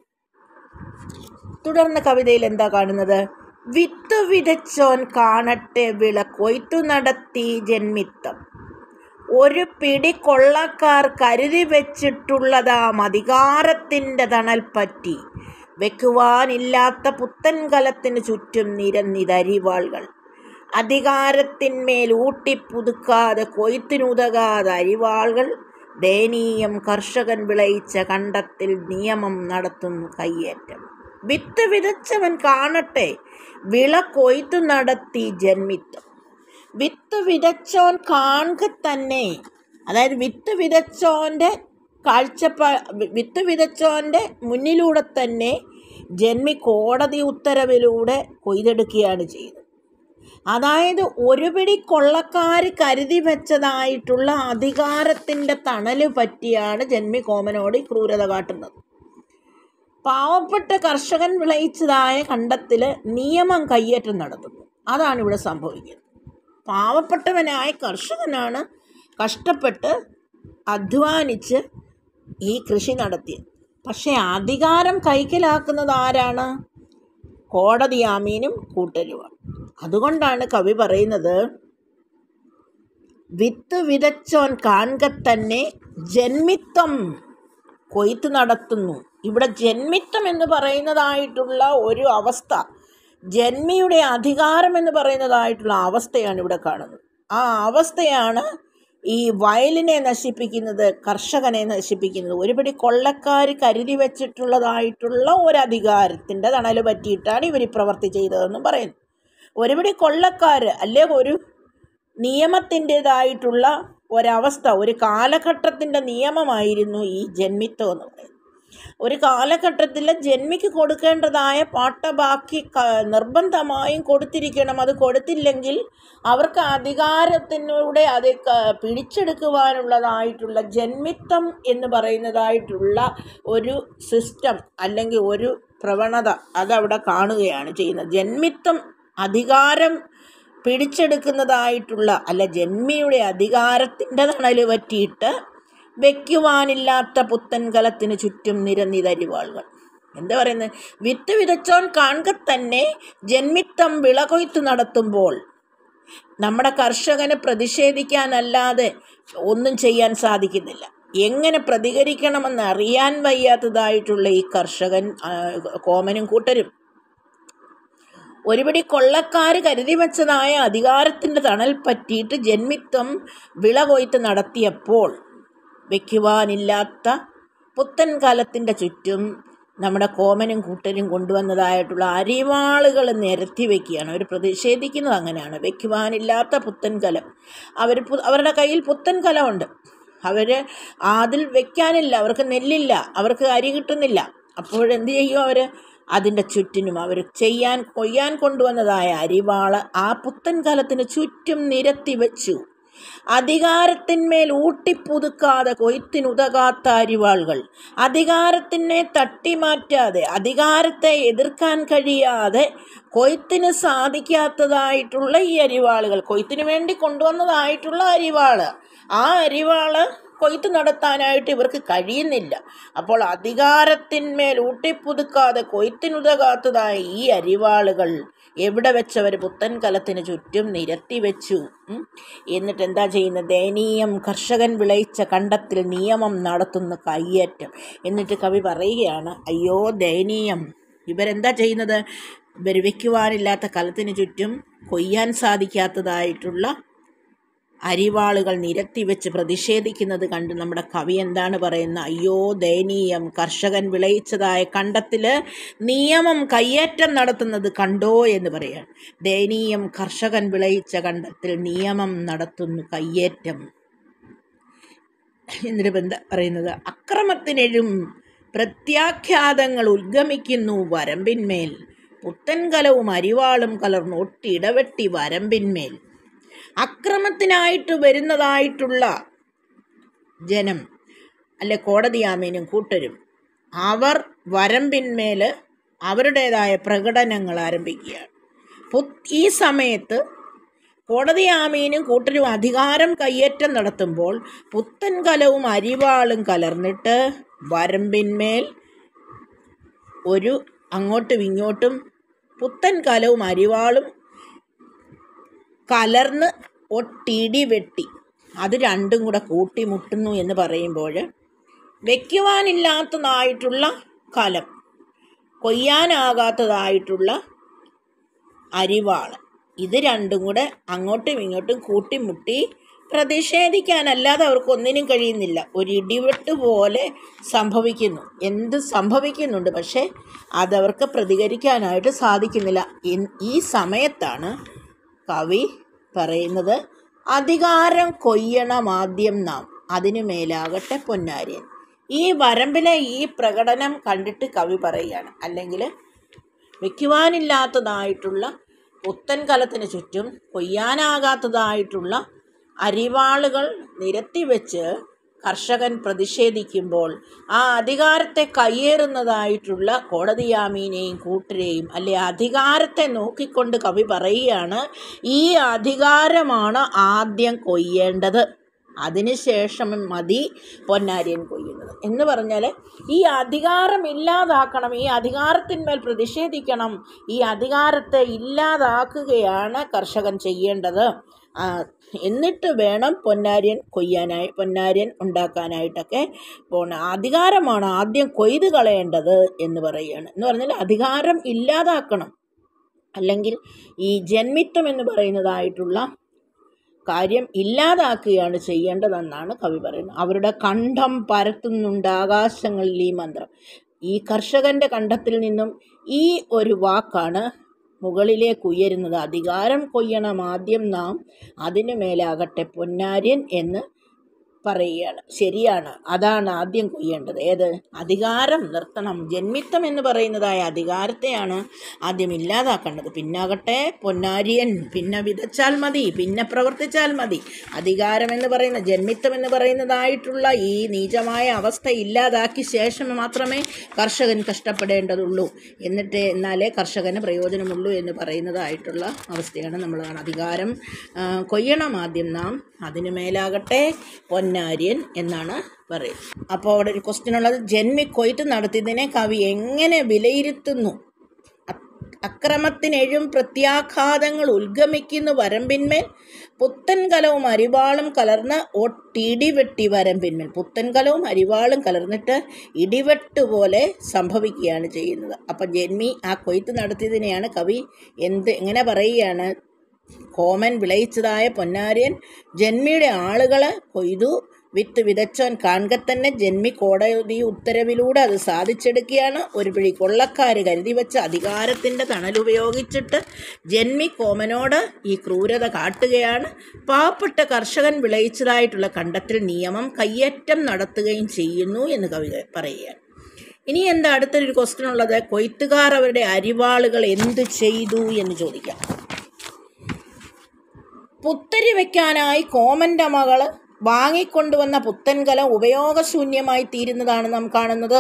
തുടർന്ന് കവിതയിൽ എന്താ കാണുന്നത്? വിത്തു വിതച്ചോൻ കാണട്ടെ വിള കൊയ്ത്തു നടത്തി ജന്മിത്തം. ഒരു പിടി കൊള്ളക്കാർ കരുതി വെച്ചിട്ടുള്ളതാം അധികാരത്തിൻ്റെ തണൽ പറ്റി വെക്കുവാനില്ലാത്ത പുത്തൻ കലത്തിന് ചുറ്റും നിരന്നിതരിവാളുകൾ. അധികാരത്തിന്മേൽ ഊട്ടിപ്പുതുക്കാതെ കൊയ്ത്തിനുതകാതെ അരിവാളുകൾ. ദയനീയം കർഷകൻ വിളയിച്ച കണ്ടത്തിൽ നിയമം നടത്തുന്നു കയ്യേറ്റം. വിത്ത് വിതച്ചവൻ കാണട്ടെ വിള കൊയ്ത്തു നടത്തി ജന്മിത്തം. വിത്ത് വിതച്ചോൻ കാണുക തന്നെ, അതായത് വിത്ത് വിതച്ചോൻ്റെ കാഴ്ചപ്പാ വിത്ത് വിതച്ചോൻ്റെ മുന്നിലൂടെ തന്നെ ജന്മി കോടതി ഉത്തരവിലൂടെ കൊയ്തെടുക്കുകയാണ് ചെയ്യുന്നത്. അതായത് ഒരു പിടി കൊള്ളക്കാർ കരുതി വെച്ചതായിട്ടുള്ള അധികാരത്തിൻ്റെ തണല് പറ്റിയാണ് ജന്മി കോമനോട് ക്രൂരത കാട്ടുന്നത്. പാവപ്പെട്ട കർഷകൻ വിളയിച്ചതായ കണ്ടത്തിൽ നിയമം കയ്യേറ്റം നടത്തുന്നു. അതാണ് ഇവിടെ സംഭവിക്കുന്നത്. പാവപ്പെട്ടവനായ കർഷകനാണ് കഷ്ടപ്പെട്ട് അധ്വാനിച്ച് ഈ കൃഷി നടത്തിയത്. പക്ഷേ അധികാരം കൈക്കലാക്കുന്നത് ആരാണ്? കോടതിയാമീനും കൂട്ടരുമാണ്. അതുകൊണ്ടാണ് കവി പറയുന്നത് വിത്ത് വിതച്ചോൻ കാണുക തന്നെ ജന്മിത്തം കൊയ്ത്ത് നടത്തുന്നു. ഇവിടെ ജന്മിത്തം എന്ന് പറയുന്നതായിട്ടുള്ള ഒരു അവസ്ഥ, ജന്മിയുടെ അധികാരം എന്ന് പറയുന്നതായിട്ടുള്ള അവസ്ഥയാണ് ഇവിടെ കാണുന്നത്. ആ അവസ്ഥയാണ് ഈ വയലിനെ നശിപ്പിക്കുന്നത്, കർഷകനെ നശിപ്പിക്കുന്നത്. ഒരുപടി കൊള്ളക്കാർ കരുതി വെച്ചിട്ടുള്ളതായിട്ടുള്ള ഒരധികാരത്തിൻ്റെ തണൽ പറ്റിയിട്ടാണ് ഇവർ ഈ പ്രവൃത്തി ചെയ്തതെന്നും പറയുന്നു. ഒരുപടി കൊള്ളക്കാർ അല്ലെ ഒരു നിയമത്തിൻ്റേതായിട്ടുള്ള ഒരവസ്ഥ, ഒരു കാലഘട്ടത്തിൻ്റെ നിയമമായിരുന്നു ഈ ജന്മിത്വം എന്ന് പറയുന്നത്. ഒരു കാലഘട്ടത്തിൽ ജന്മിക്ക് കൊടുക്കേണ്ടതായ പാട്ടബാക്കി നിർബന്ധമായും കൊടുത്തിരിക്കണം. അത് കൊടുത്തില്ലെങ്കിൽ അവർക്ക് അധികാരത്തിലൂടെ അത് പിടിച്ചെടുക്കുവാനുള്ളതായിട്ടുള്ള ജന്മിത്വം എന്ന് പറയുന്നതായിട്ടുള്ള ഒരു സിസ്റ്റം അല്ലെങ്കിൽ ഒരു പ്രവണത അതവിടെ കാണുകയാണ് ചെയ്യുന്നത്. ജന്മിത്വം അധികാരം പിടിച്ചെടുക്കുന്നതായിട്ടുള്ള അല്ല ജന്മിയുടെ അധികാരത്തിൻ്റെ തണൽ പറ്റിയിട്ട് വയ്ക്കുവാനില്ലാത്ത പുത്തൻ കലത്തിന് ചുറ്റും നിരന്നിതരിവാളുകൾ. എന്താ പറയുന്നത്? വിത്ത് വിതച്ചോൻ കാണുക തന്നെ ജന്മിത്തം വിളകൊയ്ത്ത് നടത്തുമ്പോൾ നമ്മുടെ കർഷകന് പ്രതിഷേധിക്കാനല്ലാതെ ഒന്നും ചെയ്യാൻ സാധിക്കുന്നില്ല. എങ്ങനെ പ്രതികരിക്കണമെന്ന് അറിയാൻ വയ്യാത്തതായിട്ടുള്ള ഈ കർഷകൻ കോമനും കൂട്ടരും ഒരുപടി കൊള്ളക്കാർ കരുതി വെച്ചതായ അധികാരത്തിൻ്റെ തണൽ പറ്റിയിട്ട് ജന്മിത്വം വിളകൊയ്ത്ത് നടത്തിയപ്പോൾ വയ്ക്കുവാനില്ലാത്ത പുത്തൻ കലത്തിൻ്റെ ചുറ്റും നമ്മുടെ കോമനും കൂട്ടരും കൊണ്ടുവന്നതായിട്ടുള്ള അരിവാളുകൾ നിരത്തി വയ്ക്കുകയാണ്. അവർ പ്രതിഷേധിക്കുന്നത് അങ്ങനെയാണ്. വയ്ക്കുവാനില്ലാത്ത പുത്തൻ കലം. അവർ അവരുടെ കയ്യിൽ പുത്തൻ കലമുണ്ട്, അവർ അതിൽ വെക്കാനില്ല, അവർക്ക് നെല്ലില്ല, അവർക്ക് അരി കിട്ടുന്നില്ല. അപ്പോഴെന്ത് ചെയ്യും അവർ? അതിൻ്റെ ചുറ്റിനും അവർ ചെയ്യാൻ കൊയ്യാൻ കൊണ്ടുവന്നതായ അരിവാള് ആ പുത്തൻ കലത്തിന് ചുറ്റും നിരത്തി വെച്ചു. അധികാരത്തിന്മേൽ ഊട്ടിപ്പുതുക്കാതെ കൊയ്ത്തിനുതകാത്ത അരിവാളുകൾ, അധികാരത്തിനെ തട്ടിമാറ്റാതെ, അധികാരത്തെ എതിർക്കാൻ കഴിയാതെ കൊയ്ത്തിന് സാധിക്കാത്തതായിട്ടുള്ള ഈ അരിവാളുകൾ, കൊയ്ത്തിന് വേണ്ടി കൊണ്ടുവന്നതായിട്ടുള്ള അരിവാള്, ആ അരിവാള് കൊയ്ത്ത് നടത്താനായിട്ട് ഇവർക്ക് കഴിയുന്നില്ല. അപ്പോൾ അധികാരത്തിന്മേൽ ഊട്ടിപ്പുതുക്കാതെ കൊയ്ത്തിനുതകാത്തതായ ഈ അരിവാളുകൾ എവിടെ വെച്ചവർ? പുത്തൻ കലത്തിന് ചുറ്റും നിരത്തി വെച്ചു. എന്നിട്ട് എന്താ ചെയ്യുന്നത്? ദയനീയം, കർഷകൻ വിളയിച്ച കണ്ടത്തിൽ നിയമം നടത്തുന്ന കയ്യേറ്റം. എന്നിട്ട് കവി പറയുകയാണ്, അയ്യോ ദയനീയം, ഇവരെന്താ ചെയ്യുന്നത്? ഇവർ വയ്ക്കുവാനില്ലാത്ത കലത്തിന് ചുറ്റും കൊയ്യാൻ സാധിക്കാത്തതായിട്ടുള്ള അരിവാളുകൾ നിരത്തി വെച്ച് പ്രതിഷേധിക്കുന്നത് കണ്ട് നമ്മുടെ കവി എന്താണ് പറയുന്നത്? അയ്യോ ദയനീയം, കർഷകൻ വിളയിച്ചതായ കണ്ടത്തിൽ നിയമം കയ്യേറ്റം നടത്തുന്നത് കണ്ടോ എന്ന് പറയാണ്. ദയനീയം, കർഷകൻ വിളയിച്ച കണ്ടത്തിൽ നിയമം നടത്തുന്നു കയ്യേറ്റം. എന്നിട്ട് എന്താ പറയുന്നത്? അക്രമത്തിനെഴും പ്രത്യാഖ്യാതങ്ങൾ ഉദ്ഗമിക്കുന്നു വരമ്പിന്മേൽ, പുത്തൻ കലവും അരിവാളും കലർന്ന് ഒട്ടിടവെട്ടി വരമ്പിന്മേൽ. അക്രമത്തിനായിട്ട് വരുന്നതായിട്ടുള്ള ജനം, അല്ലെ കോടതിയാമീനും കൂട്ടരും, അവർ വരമ്പിന്മേൽ അവരുടേതായ പ്രകടനങ്ങൾ ആരംഭിക്കുകയാണ്. ഈ സമയത്ത് കോടതിയാമീനും കൂട്ടരും അധികാരം കയ്യേറ്റം നടത്തുമ്പോൾ പുത്തൻ കലവും അരിവാളും കലർന്നിട്ട് വരമ്പിന്മേൽ ഒരു അങ്ങോട്ടും ഇങ്ങോട്ടും പുത്തൻ കലവും അരിവാളും കലർന്ന് ഒട്ടിടി വെട്ടി, അത് രണ്ടും കൂടെ കൂട്ടിമുട്ടുന്നു എന്ന് പറയുമ്പോൾ വയ്ക്കുവാനില്ലാത്തതായിട്ടുള്ള കലം, കൊയ്യാനാകാത്തതായിട്ടുള്ള അരിവാള്, ഇത് രണ്ടും കൂടെ അങ്ങോട്ടും ഇങ്ങോട്ടും കൂട്ടിമുട്ടി പ്രതിഷേധിക്കാനല്ലാതെ അവർക്കൊന്നിനും കഴിയുന്നില്ല. ഒരു ഇടിവെട്ട് പോലെ സംഭവിക്കുന്നു. എന്ത് സംഭവിക്കുന്നുണ്ട്, പക്ഷേ അതവർക്ക് പ്രതികരിക്കാനായിട്ട് സാധിക്കുന്നില്ല. ഈ സമയത്താണ് കവി പറയുന്നത്, അധികാരം കൊയ്യണം ആദ്യം നാം, അതിനു മേലാകട്ടെ പൊന്നാര്യൻ. ഈ വരമ്പിലെ ഈ പ്രകടനം കണ്ടിട്ട് കവി പറയുകയാണ്, അല്ലെങ്കിൽ വയ്ക്കുവാനില്ലാത്തതായിട്ടുള്ള പുത്തൻ കലത്തിന് ചുറ്റും കൊയ്യാനാകാത്തതായിട്ടുള്ള അരിവാളുകൾ നിരത്തി വെച്ച് കർഷകൻ പ്രതിഷേധിക്കുമ്പോൾ ആ അധികാരത്തെ കയ്യേറുന്നതായിട്ടുള്ള കോടതിയാമീനെയും കൂട്ടരെയും, അല്ലെ അധികാരത്തെ നോക്കിക്കൊണ്ട് കവി പറയുകയാണ്, ഈ അധികാരമാണ് ആദ്യം കൊയ്യേണ്ടത്, അതിനുശേഷം മതി പൊന്നാര്യൻ കൊയ്യുന്നത് എന്ന് പറഞ്ഞാൽ ഈ അധികാരം ഇല്ലാതാക്കണം, ഈ അധികാരത്തിന്മേൽ പ്രതിഷേധിക്കണം, ഈ അധികാരത്തെ ഇല്ലാതാക്കുകയാണ് കർഷകൻ ചെയ്യേണ്ടത്. എന്നിട്ട് വേണം പൊന്നാര്യൻ കൊയ്യാനായി പൊന്നാര്യൻ ഉണ്ടാക്കാനായിട്ടൊക്കെ പോണ. അധികാരമാണ് ആദ്യം കൊയ്ത് കളയേണ്ടത് എന്ന് പറയുകയാണ്. എന്ന് പറഞ്ഞാൽ അധികാരം ഇല്ലാതാക്കണം, അല്ലെങ്കിൽ ഈ ജന്മിത്വം എന്ന് പറയുന്നതായിട്ടുള്ള കാര്യം ഇല്ലാതാക്കുകയാണ് ചെയ്യേണ്ടതെന്നാണ് കവി പറയുന്നത്. അവരുടെ കണ്ഠം പരത്തുന്നുണ്ട് ആകാശങ്ങളിൽ ഈ മന്ത്രം. ഈ കർഷകൻ്റെ കണ്ഠത്തിൽ നിന്നും ഈ ഒരു വാക്കാണ് മുകളിലേക്ക് ഉയരുന്നത്. അധികാരം കൊയ്യണം ആദ്യം നാം, അതിനു മേലാകട്ടെ പൊന്നാര്യൻ എന്ന് പറയുകയാണ്. ശരിയാണ്, അതാണ് ആദ്യം കൊയ്യേണ്ടത്. ഏത്? അധികാരം നിർത്തണം. ജന്മിത്വം എന്ന് പറയുന്നതായ അധികാരത്തെയാണ് ആദ്യം ഇല്ലാതാക്കേണ്ടത്. പിന്നാകട്ടെ പൊന്നാര്യൻ, പിന്നെ വിതച്ചാൽ മതി, പിന്നെ പ്രവർത്തിച്ചാൽ മതി. അധികാരം എന്ന് പറയുന്ന ജന്മിത്വം എന്ന് പറയുന്നതായിട്ടുള്ള ഈ നീചമായ അവസ്ഥ ഇല്ലാതാക്കി ശേഷം മാത്രമേ കർഷകൻ കഷ്ടപ്പെടേണ്ടതുള്ളൂ, എന്നിട്ട് എന്നാലേ കർഷകന് പ്രയോജനമുള്ളൂ എന്ന് പറയുന്നതായിട്ടുള്ള അവസ്ഥയാണ് നമ്മൾ കാണുന്നത്. അധികാരം കൊയ്യണം ആദ്യം നാം, അതിനു മേലാകട്ടെ പൊന്നാര്യൻ എന്നാണ് പറയുന്നത്. അപ്പോൾ അവിടെ ഒരു ക്വസ്റ്റ്യൻ ഉള്ളത്, ജന്മി കൊയ്ത്ത് നടത്തിയതിനെ കവി എങ്ങനെ വിലയിരുത്തുന്നു? അക്രമത്തിനെഴും പ്രത്യാഘാതങ്ങൾ ഉദ്ഗമിക്കുന്ന വരമ്പിന്മേൽ പുത്തൻ കലവും അരിവാളും കലർന്ന് ഒട്ടിടിവെട്ടി വരമ്പിന്മേൽ. പുത്തൻ കലവും അരിവാളും കലർന്നിട്ട് ഇടിവെട്ട് പോലെ സംഭവിക്കുകയാണ് ചെയ്യുന്നത്. അപ്പം ജന്മി ആ കൊയ്ത്ത് നടത്തിയതിനെയാണ് കവി എന്ത് എങ്ങനെ പറയുകയാണ്? കോമൻ വിളയിച്ചതായ പൊന്നാര്യൻ ജന്മിയുടെ ആളുകളെ കൊയ്തു വിത്ത് വിതച്ചോൻ കാണുക തന്നെ ജന്മി കോടതി ഉത്തരവിലൂടെ അത് സാധിച്ചെടുക്കുകയാണ്. ഒരു പിടി കൊള്ളക്കാർ കരുതി വെച്ച അധികാരത്തിൻ്റെ തണലുപയോഗിച്ചിട്ട് ജന്മി കോമനോട് ഈ ക്രൂരത കാട്ടുകയാണ്. പാവപ്പെട്ട കർഷകൻ വിളയിച്ചതായിട്ടുള്ള കണ്ടത്തിൽ നിയമം കയ്യേറ്റം നടത്തുകയും ചെയ്യുന്നു എന്ന് കവി പറയുകയാണ്. ഇനി എന്താ അടുത്തൊരു ക്വസ്റ്റ്യൻ ഉള്ളത്? കൊയ്ത്തുകാർ അവരുടെ അരിവാളുകൾ എന്ത് ചെയ്തു എന്ന് ചോദിക്കാം. പുത്തരി വയ്ക്കാനായി കോമൻ്റെ മകൾ വാങ്ങിക്കൊണ്ടുവന്ന പുത്തൻകലം ഉപയോഗശൂന്യമായി തീരുന്നതാണ് നാം കാണുന്നത്.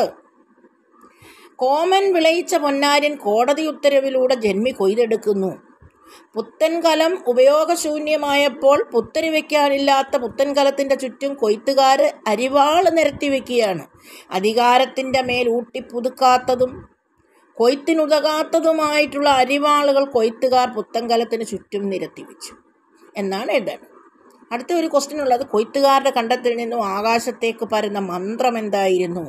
കോമൻ വിളയിച്ച പൊന്നാര്യൻ കോടതി ഉത്തരവിലൂടെ ജന്മി കൊയ്തെടുക്കുന്നു. പുത്തൻകലം ഉപയോഗശൂന്യമായപ്പോൾ പുത്തരി വയ്ക്കാനില്ലാത്ത പുത്തൻകലത്തിൻ്റെ ചുറ്റും കൊയ്ത്തുകാർ അരിവാൾ നിരത്തി വയ്ക്കുകയാണ്. അധികാരത്തിൻ്റെ മേൽ ഊട്ടിപ്പുതുക്കാത്തതും കൊയ്ത്തിനുതകാത്തതുമായിട്ടുള്ള അരിവാളുകൾ കൊയ്ത്തുകാർ പുത്തൻകലത്തിന് ചുറ്റും നിരത്തി വെച്ചു എന്നാണ് എഴുതുന്നത്. അടുത്ത ഒരു ക്വസ്റ്റ്യൻ ഉള്ളത്, കൊയ്ത്തുകാരുടെ കണ്ടത്തിൽ നിന്നും ആകാശത്തേക്ക് പരന്ന മന്ത്രം എന്തായിരുന്നു?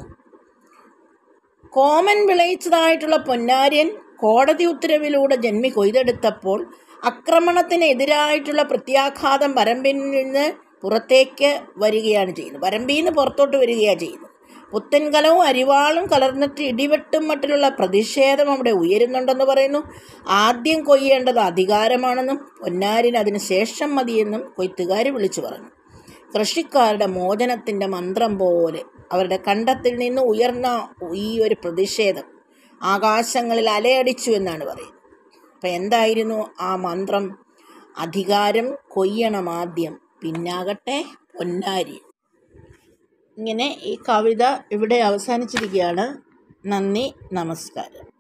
കോമൻ വിളയിച്ചതായിട്ടുള്ള പൊന്നാര്യൻ കോടതി ഉത്തരവിലൂടെ ജന്മി കൊയ്തെടുത്തപ്പോൾ ആക്രമണത്തിനെതിരായിട്ടുള്ള പ്രത്യാഘാതം വരമ്പിൽ നിന്ന് പുറത്തേക്ക് വരികയാണ് ചെയ്യുന്നത്. വരമ്പിൽ നിന്ന് പുറത്തോട്ട് വരികയാണ് ചെയ്യുന്നത്. പുത്തൻകലവും അരിവാളും കലർന്നിട്ട് ഇടിവെട്ടും മട്ടിലുള്ള പ്രതിഷേധം അവിടെ ഉയരുന്നുണ്ടെന്ന് പറയുന്നു. ആദ്യം കൊയ്യേണ്ടത് അധികാരമാണെന്നും പൊന്നാരിന് അതിന് ശേഷം മതിയെന്നും കൊയ്ത്തുകാർ വിളിച്ചു പറഞ്ഞു. കൃഷിക്കാരുടെ മോചനത്തിൻ്റെ മന്ത്രം പോലെ അവരുടെ കണ്ടത്തിൽ നിന്ന് ഉയർന്ന ഈ ഒരു പ്രതിഷേധം ആകാശങ്ങളിൽ അലയടിച്ചു എന്നാണ് പറയുന്നത്. അപ്പം എന്തായിരുന്നു ആ മന്ത്രം? അധികാരം കൊയ്യണം ആദ്യം, പിന്നാകട്ടെ പൊന്നാരി. ഇങ്ങനെ ഈ കവിത ഇവിടെ അവസാനിച്ചിരിക്കുകയാണ്. നന്ദി, നമസ്കാരം.